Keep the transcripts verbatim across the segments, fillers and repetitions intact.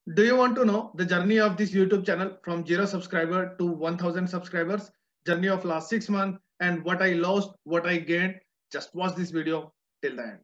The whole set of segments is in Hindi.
Do you want to know the journey of this YouTube channel from zero subscriber to one thousand subscribers? Journey of last six months and what I lost, what I gained? Just watch this video till the end.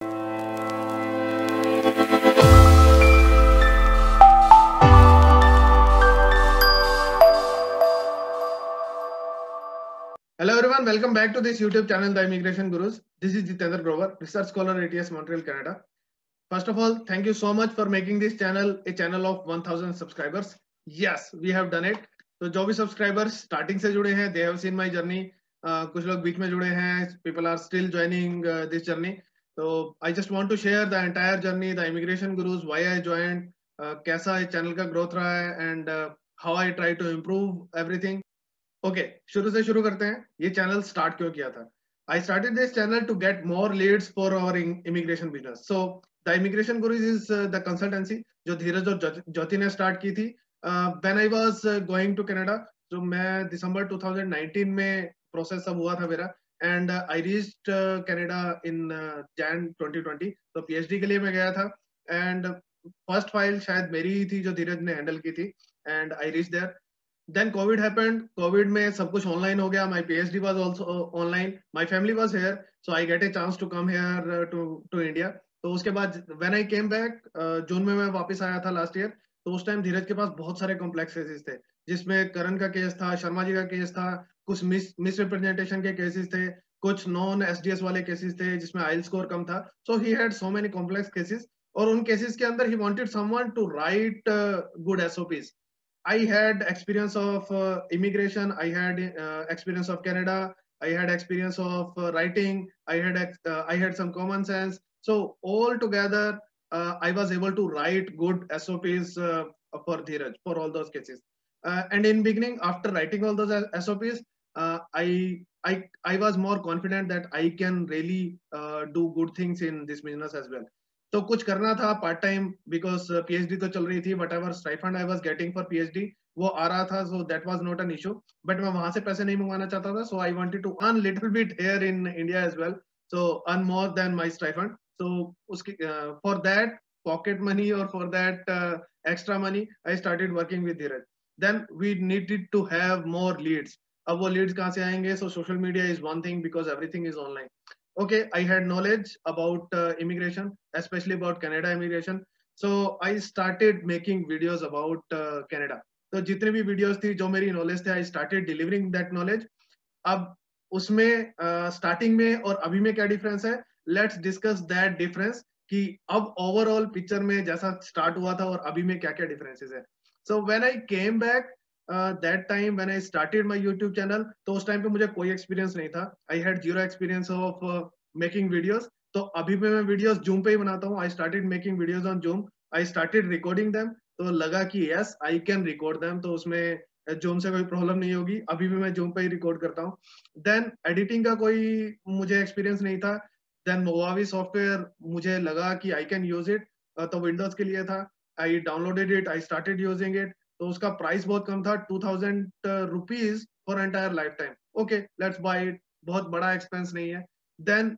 Hello everyone, welcome back to this YouTube channel, The Immigration Gurus. This is Jitendra Grover, research scholar at A T S Montreal, Canada. First of all, thank you so much for making this channel a channel of one thousand subscribers. Yes, we have done it. तो जो भी subscribers starting से जुड़े हैं, they have seen my journey. Uh, कुछ लोग बीच में जुड़े हैं. People are still joining uh, this journey. So I just want to share the entire journey, the Immigration Gurus, why I joined, uh, कैसा इस channel का growth रहा है, and uh, how I try to improve everything. Okay okay, शुरू से शुरू करते हैं. ये चैनल स्टार्ट क्यों किया था? I started this channel to get more leads for our immigration business. So the Immigration Gurus is uh, the consultancy जो धीरज और ज्योति ने स्टार्ट की थी. uh, when I was uh, going to Canada, जो मैं दिसंबर twenty nineteen में प्रोसेस सब हुआ था मेरा, and uh, I reached uh, Canada in uh, Jan twenty twenty. तो पीएचडी के लिए मैं गया था, and फर्स्ट फाइल शायद मेरी ही थी जो धीरज ने हैंडल की थी, and I reached there. Then COVID happened. COVID में सब कुछ online हो गया. My PhD was also online. My family was here, so I get a chance to come here uh, to to India. तो उसके बाद when I came back, June uh, में मैं वापस आया था लास्ट ईयर. तो उस टाइम धीरज के पास बहुत सारे कॉम्प्लेक्स केसेस थे, जिसमें करण का केस था, शर्मा जी का केस था, कुछ मिस मिस रिप्रेजेंटेशन के केसेस थे, कुछ नॉन एसडीएस वाले केसेस थे जिसमें आइल स्कोर कम था. सो he had so many complex cases, और उन केसेस के अंदर he wanted someone to write good SOPs. I had experience of uh, immigration. I had uh, experience of Canada. I had experience of uh, writing. I had uh, I had some common sense. So all together, uh, I was able to write good S O Ps uh, for Dheeraj for all those cases. Uh, and in beginning, after writing all those S O Ps, uh, I I I was more confident that I can really uh, do good things in this business as well. तो कुछ करना था पार्ट टाइम, बिकॉज पीएचडी तो चल रही थी. Whatever stipend I was getting for PhD वो आ रहा था, so that was not an issue. But मैं वहां से पैसे नहीं मंगवाना चाहता था, so I wanted to earn little bit here in India as well, so earn more than my stipend. So उसकी फॉर दैट पॉकेट मनी और for that extra money I started working with Dheeraj. Then we needed to have more leads. अब वो लीड्स कहाँ से आएंगे? So social media is one thing, because everything is online. Okay, I had knowledge about uh, immigration, especially about Canada immigration. So I started making videos about uh, Canada. तो जितने भी videos थी जो मेरी knowledge थे, I started delivering that knowledge. अब उसमें स्टार्टिंग uh, में और अभी में क्या डिफरेंस है? Let's discuss that difference कि अब overall picture में जैसा start हुआ था और अभी में क्या क्या differences है. So when I came back, uh, that time when I started my YouTube channel, तो उस टाइम पे मुझे कोई एक्सपीरियंस नहीं था. I had zero experience of uh, making videos. तो अभी पे मैं वीडियोस जूम पे ही बनाता हूँ. I started making videos on Zoom. I started recording them. तो लगा कि yes, I can record them. तो उसमें जूम से कोई प्रॉब्लम नहीं होगी. अभी भी मैं जूम पे ही रिकॉर्ड करता हूँ. देन एडिटिंग का कोई मुझे एक्सपीरियंस नहीं था. देन मोवावी सॉफ्टवेयर मुझे लगा कि आई कैन यूज इट, तो विंडोज के लिए था. I downloaded it, I started using it. तो उसका प्राइस बहुत कम था, two thousand rupees for entire lifetime. Okay, let's buy it. बहुत बड़ा एक्सपेंस नहीं है. Then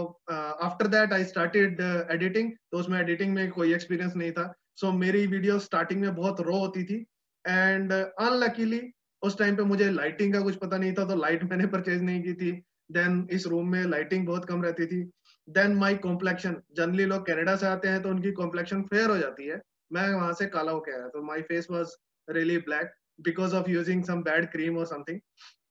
after that I started editing. तो उसमें एडिटिंग में कोई एक्सपीरियंस नहीं था. सो so, मेरी वीडियो स्टार्टिंग में बहुत रो होती थी. एंड अनलकीली uh, उस टाइम पे मुझे लाइटिंग का कुछ पता नहीं था, तो लाइट मैंने परचेज नहीं की थी. देन इस रूम में लाइटिंग बहुत कम रहती थी. देन माई कॉम्प्लेक्शन, जनरली लोग कनाडा से आते हैं तो उनकी कॉम्प्लेक्शन फेयर हो जाती है. मैं वहां से काला होके आया, तो my face was really black because of using some bad cream और समथिंग.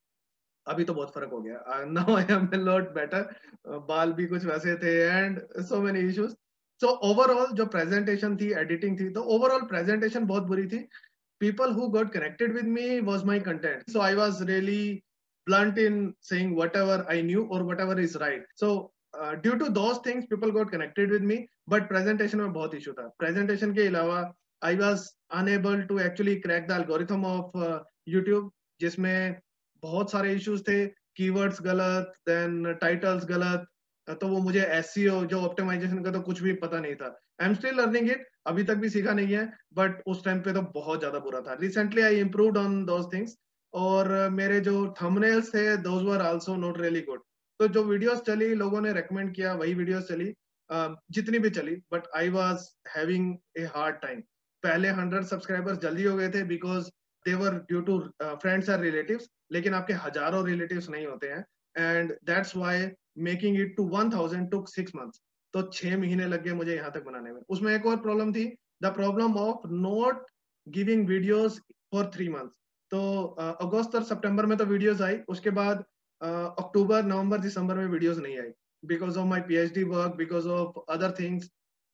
अभी तो बहुत फर्क हो गया. Now I am a lot better. बाल भी कुछ वैसे थे and so many issues. So overall जो प्रेजेंटेशन थी, एडिटिंग थी, तो ओवरऑल प्रेजेंटेशन बहुत बुरी थी. People who got connected with me was my content. So I was really blunt in saying whatever I knew or whatever is right. So uh, due to those things, people got connected with me. But presentation में बहुत issue था. Presentation के अलावा I was unable to actually crack the algorithm of uh, YouTube, जिसमें बहुत सारे issues थे. Keywords गलत, then titles गलत. तो वो मुझे एसईओ जो ऑप्टिमाइजेशन का तो कुछ भी पता नहीं था. I am still learning it, अभी तक भी सीखा नहीं है, बट उस टाइम पे तो बहुत ज्यादा बुरा था. Recently I improved on those things. और मेरे जो थंबनेल्स थे those were also not really good. तो जो वीडियोस चली, लोगों ने रेकमेंड किया, वही वीडियोस चली, uh, जितनी भी चली, but I was having a hard time. पहले हंड्रेड सब्सक्राइबर्स जल्दी हो गए थे because they were due to friends और रिलेटिव्स, लेकिन आपके हजारों रिलेटिव्स नहीं होते हैं and that's why making it to one thousand took six months. तो छह महीने लग गए मुझे यहाँ तक बनाने में। उसमें एक और प्रॉब्लम थी, the problem of not giving videos for three months. तो अगस्त और सितंबर में तो वीडियोस आई, उसके बाद अक्टूबर नवंबर दिसंबर में वीडियोस नहीं आई because of my PhD work, because of other things.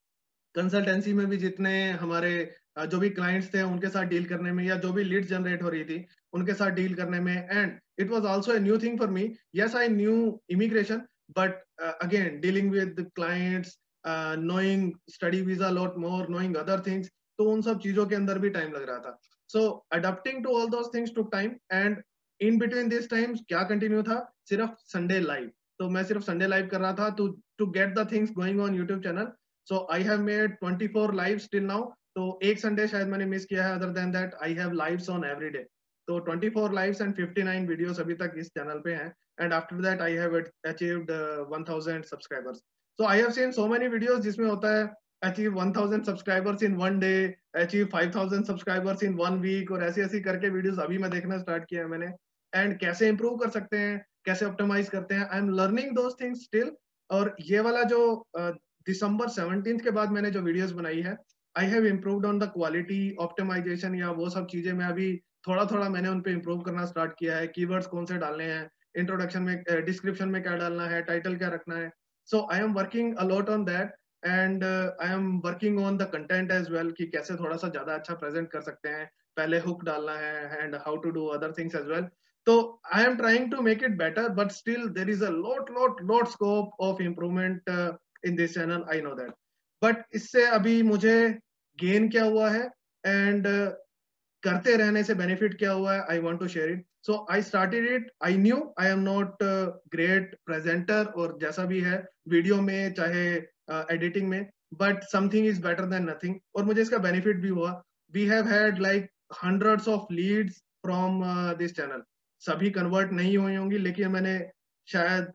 Consultancy में भी जितने हमारे जो भी क्लाइंट्स थे उनके साथ डील करने में, या जो भी लीड जनरेट हो रही थी उनके साथ डील करने में, and it was also a new thing for me. Yes, I knew immigration, but again dealing with clients, knowing study visa lot more, knowing other things, तो उन सब चीजों के अंदर भी टाइम लग रहा था। So adopting to all those things took time, and in between this times क्या कंटिन्यू था, सिर्फ संडे लाइव। तो मैं सिर्फ संडे लाइव कर रहा था to to get the things going on YouTube channel. So I have made twenty-four lives till now. तो एक संडे शायद मैंने मिस किया है, other than that I have lives on every day. तो twenty-four lives and fifty-nine videos अभी तक इस चैनल पे हैं, and after that I have achieved uh, one thousand subscribers. So I have seen so many videos जिसमें होता है achieve one thousand subscribers in one day, achieve five thousand subscribers in one week, और ऐसी ऐसी करके videos अभी मैं देखना start किया है मैंने। and कैसे improve कर सकते हैं, कैसे optimize करते हैं, I am learning those things still। और ये वाला जो uh, दिसंबर सेवनटीन्थ के बाद मैंने जो वीडियोस बनाई है, I have improved on the quality optimization, या वो सब चीजें मैं अभी थोड़ा थोड़ा मैंने उन पे इम्प्रूव करना स्टार्ट किया है। कीवर्ड्स कौन से डालने हैं, इंट्रोडक्शन में, डिस्क्रिप्शन में क्या डालना है, टाइटल क्या रखना है। So I am working a lot on that, and I am working on the content as well, कि कैसे थोड़ा सा ज्यादा अच्छा प्रेजेंट कर सकते हैं, पहले हुक डालना है, and how to do other things as well. तो I am trying to make it better, but still there is a lot lot lot scope of improvement in this channel, I know that। but इससे अभी मुझे गेन क्या हुआ है, एंड uh, करते रहने से बेनिफिट क्या हुआ है, I want to share it. So I started it, I knew I am not great presenter और जैसा भी है वीडियो में चाहे एडिटिंग uh, में, but something is better than nothing, और मुझे इसका बेनिफिट भी हुआ। We have had like hundreds of leads from this channel. सभी कन्वर्ट नहीं हुई होंगी, लेकिन मैंने शायद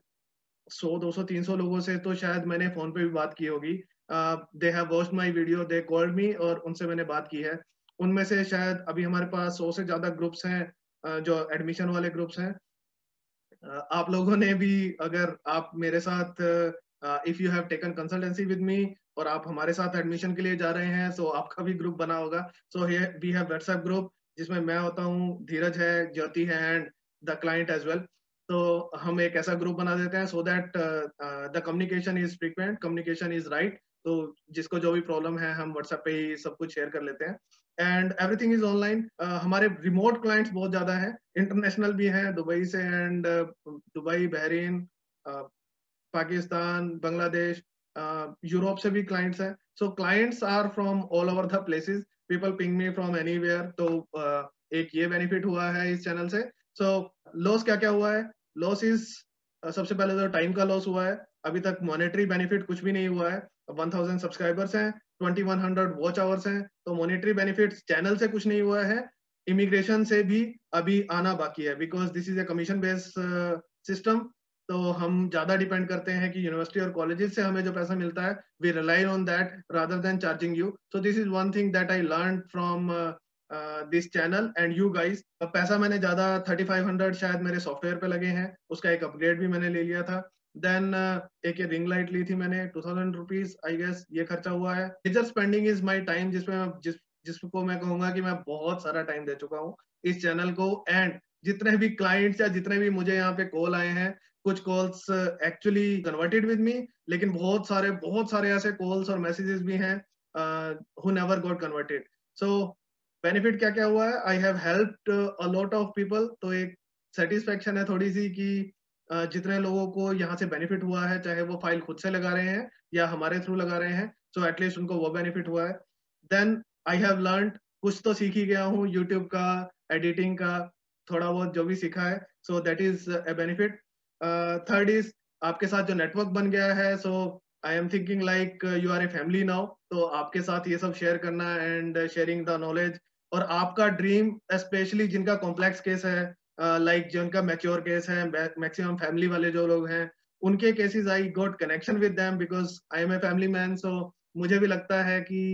सौ दो सौ तीन सौ लोगों से तो शायद मैंने फोन पे भी बात की होगी। They have watched my video, they called me, और उनसे मैंने बात की है। उनमें से शायद अभी हमारे पास सौ से ज्यादा ग्रुप्स हैं, uh, जो एडमिशन वाले ग्रुप्स हैं। uh, आप लोगों ने भी, अगर आप मेरे साथ, if you have taken consultancy with me और आप हमारे साथ एडमिशन के लिए जा रहे हैं, सो so आपका भी ग्रुप बना होगा। So we have WhatsApp group जिसमें मैं होता हूँ, धीरज है, ज्योति है, and the client as well. तो हम एक ऐसा ग्रुप बना देते हैं so that the communication is frequent, communication is right. तो जिसको जो भी प्रॉब्लम है हम व्हाट्सएप पे ही सब कुछ शेयर कर लेते हैं, एंड एवरीथिंग इज ऑनलाइन। हमारे रिमोट क्लाइंट्स बहुत ज्यादा हैं, इंटरनेशनल भी हैं, दुबई से, and Dubai, Bahrain, Pakistan, Bangladesh, Europe से भी क्लाइंट्स हैं। So clients are from all over the places, people ping me from anywhere. तो uh, एक ये बेनिफिट हुआ है इस चैनल से। सो so, लॉस क्या क्या हुआ है, लॉस इज uh, सबसे पहले तो टाइम का लॉस हुआ है। अभी तक मॉनेटरी बेनिफिट कुछ भी नहीं हुआ है। वन थाउजेंड सब्सक्राइबर्स हैं, twenty one hundred watch hours हैं, तो मॉनेटरी बेनिफिट चैनल से कुछ नहीं हुआ है। इमिग्रेशन से भी अभी आना बाकी है, because this is a commission based system. तो हम ज्यादा डिपेंड करते हैं कि यूनिवर्सिटी और कॉलेजेस से हमें जो पैसा मिलता है, we rely on that rather than charging you. So this is one thing that I learn from this channel and you guys. पैसा मैंने ज्यादा थर्टी फाइव हंड्रेड शायद मेरे सॉफ्टवेयर पे लगे हैं, उसका एक अपग्रेड भी मैंने ले लिया था। देन uh, एक ये रिंग लाइट ली थी मैंने, two thousand rupees I guess, ये खर्चा हुआ है। Major spending is my time, जिसमें मैं जिस जिसको मैं कहूंगा कि मैं बहुत सारा टाइम दे चुका हूँ इस चैनल को। एंड जितने भी क्लाइंट्स या जितने भी मुझे यहाँ पे कॉल आए हैं, कुछ calls actually converted with me, लेकिन बहुत सारे बहुत सारे ऐसे कॉल्स और मैसेजेस भी हैं who never got converted. So benefit क्या क्या हुआ है, I have helped a lot of people. तो एक सेटिस्फेक्शन है थोड़ी सी कि uh, जितने लोगों को यहाँ से बेनिफिट हुआ है, चाहे वो फाइल खुद से लगा रहे हैं या हमारे थ्रू लगा रहे हैं, सो so एटलीस्ट उनको वो बेनिफिट हुआ है। देन आई हैव लर्न, कुछ तो सीख ही गया हूँ यूट्यूब का, एडिटिंग का, थोड़ा बहुत जो भी सीखा है, so that is a benefit. Third is आपके साथ जो नेटवर्क बन गया है, so I am thinking like you are a family now. तो आपके साथ ये सब शेयर करना एंड शेयरिंग द नॉलेज, और आपका ड्रीम स्पेशली जिनका कॉम्प्लेक्स केस है, लाइक uh, like जिनका मैच्योर केस है, मैक्सिमम फैमिली वाले जो लोग हैं, उनके cases I got connection with them because I am a family man. सो मुझे भी लगता है कि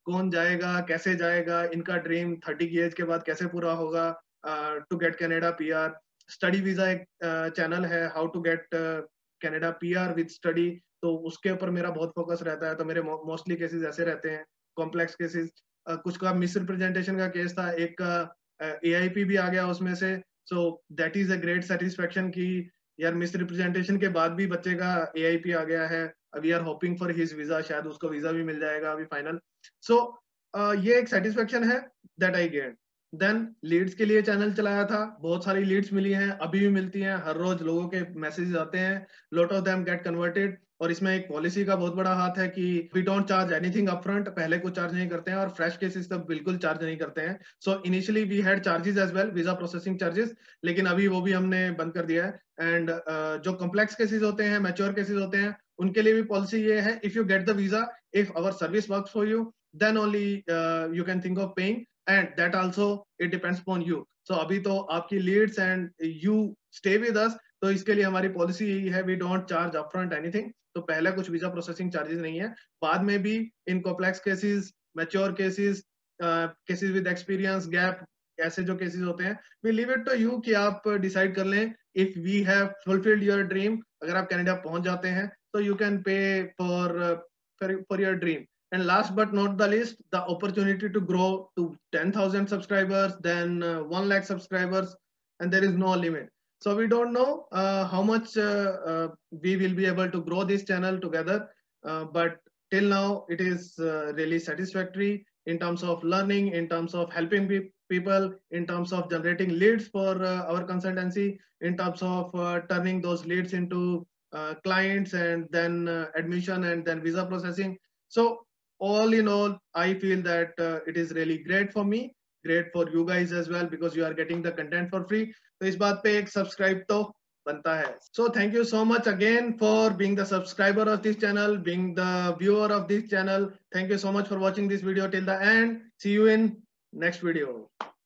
कौन जाएगा, कैसे जाएगा, इनका ड्रीम थर्टी की एज के बाद कैसे पूरा होगा, to get Canada PR. Study visa एक चैनल uh, है, how to get Canada PR with study, तो उसके ऊपर मेरा बहुत फोकस रहता है। तो मेरे मोस्टली केसेस ऐसे रहते हैं, कॉम्प्लेक्स केसेस। uh, कुछ का मिस रिप्रेजेंटेशन का केस था, एक का ए आई पी भी आ गया उसमें से। So that is a great satisfaction कि यार मिस रिप्रेजेंटेशन के बाद भी बच्चे का ए आई पी आ गया है। We are hoping for his visa, शायद उसको वीजा भी मिल जाएगा अभी फाइनल। सो so, uh, ये एक सेटिस्फेक्शन है that I get. Then leads के लिए चैनल चलाया था, बहुत सारी लीड्स मिली हैं, अभी भी मिलती हैं, हर रोज लोगों के मैसेजेस आते हैं, lot of them get converted. और इसमें एक पॉलिसी का बहुत बड़ा हाथ है कि we don't charge anything upfront, पहले कुछ चार्ज नहीं करते हैं, और फ्रेश केसेस तब बिल्कुल चार्ज नहीं करते हैं। So initially we had charges as well, visa processing charges, लेकिन अभी वो भी हमने बंद कर दिया है। एंड uh, जो कॉम्प्लेक्स केसेस होते हैं, मैच्योर केसेस होते हैं, उनके लिए भी पॉलिसी ये है, if you get the visa, if our service works for you, then only you can think of paying, and that also it depends upon you. सो अभी तो आपकी leads and you stay with us, तो इसके लिए हमारी पॉलिसी यही है, we don't charge upfront anything. तो पहले कुछ वीजा प्रोसेसिंग चार्जेस नहीं है, बाद में भी इन complex cases, mature cases, cases with experience gap, ऐसे जो केसेस होते हैं, we leave it to you कि आप डिसाइड कर लें। If we have fulfilled your dream, अगर आप कनाडा पहुंच जाते हैं तो you can pay for for your dream. And last but not the least, the opportunity to grow to ten thousand subscribers, then uh, one lakh subscribers, and there is no limit. So we don't know uh, how much uh, uh, we will be able to grow this channel together, uh, but till now it is uh, really satisfactory in terms of learning, in terms of helping pe people, in terms of generating leads for uh, our consultancy, in terms of uh, turning those leads into uh, clients, and then uh, admission, and then visa processing. So all in all, I feel that uh, it is really great for me, great for you guys as well, because you are getting the content for free. तो इस बात पे एक सब्सक्राइब तो बनता है। So thank you so much again for being the subscriber of this channel, being the viewer of this channel. Thank you so much for watching this video till the end. See you in next video.